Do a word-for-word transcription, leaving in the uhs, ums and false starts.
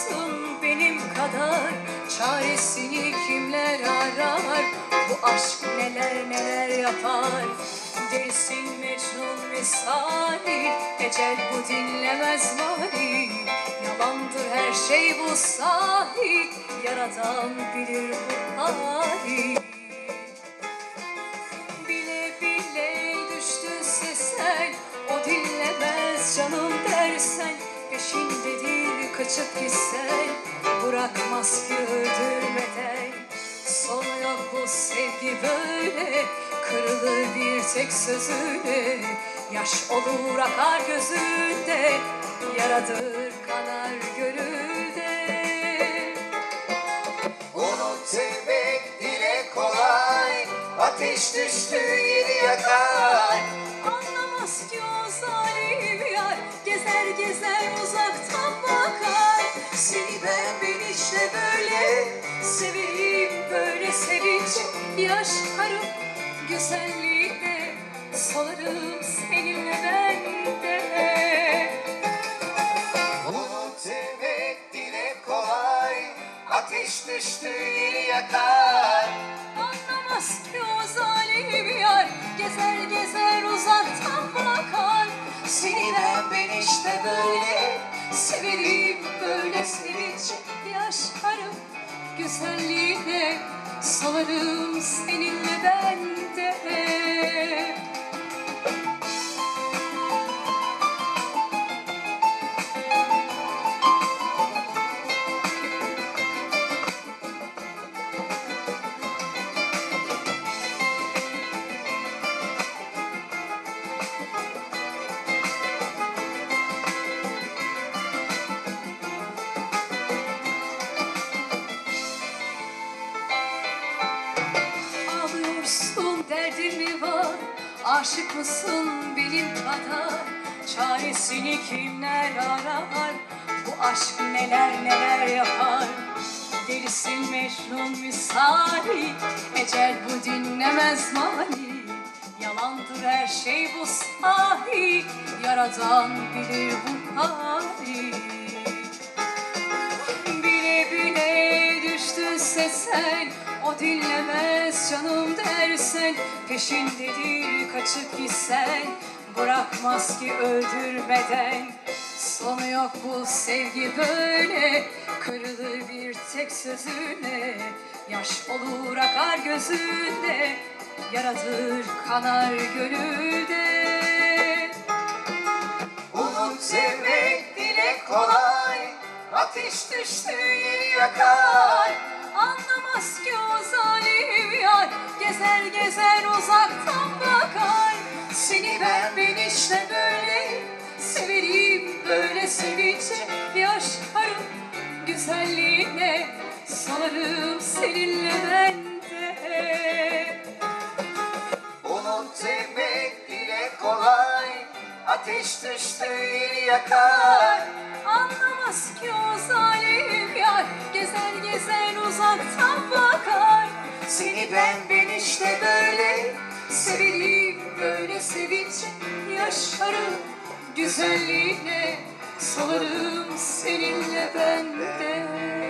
olsun benim kadar, çaresini kimler arar? Bu aşk neler neler yapar. Delisin Mecnun misali, ecel bu dinlemez mani. Yalandır her şey bu sahi, yaradan bilir bu hali. Bile bile düştünse sen, o dinlemez canım dersen, peşindedir kaçıp gitsen, bırakmaz ki öldürmeden. Sonu yok bu sevgi böyle, kırılır bir tek sözüyle. Yaş olur akar gözünde, yaradır kanar gönülde. Unut sevmek dile kolay, ateş düştü yeri yakar. Anlamaz ki o zalim yar, gezer gezer uzaktan bakar. Seni ben ben işte böyle seveyim, böyle sevince yaşarım. Güzelliğine solarım seninle ben de. Unut sevmek dile kolay, ateş düştü yeri yakar. Anlamaz ki o zalim yar, gezer gezer uzaktan bakar. Seni ben ben işte böyle severim, böyle sevince yaşarım. Güzelliğine solarım seninle ben de. Derdin mi var, aşık mısın benim kadar? Çaresini kimler arar? Bu aşk neler neler yapar. Delisin Mecnun misali, ecel bu dinlemez mani. Yalandır her şey bu sahi, yaradan bilir bu hali. Bile bile düştünse sen, o dinlemez canım dersen, peşindedir kaçıp gitsen, bırakmaz ki öldürmeden. Sonu yok bu sevgi böyle, kırılır bir tek sözüne. Yaş olur akar gözünde, yaradır kanar gönülde. Unut sevmek dile kolay, ateş düştü yeri yakar. Anlamaz ki o zalim yar, gezer gezer uzaktan bakar. Seni ben ben işte böyle severim, böyle sevince yaşarım. Güzelliğine solarım seninle ben de. Unut sevmek dile kolay, ateş düştü yeri yakar. Anlamaz ki o zalim yar, gezer gezer uzaktan bakar. Seni ben ben işte böyle severim, böyle sevince yaşarım. Güzelliğine solarım seninle ben de.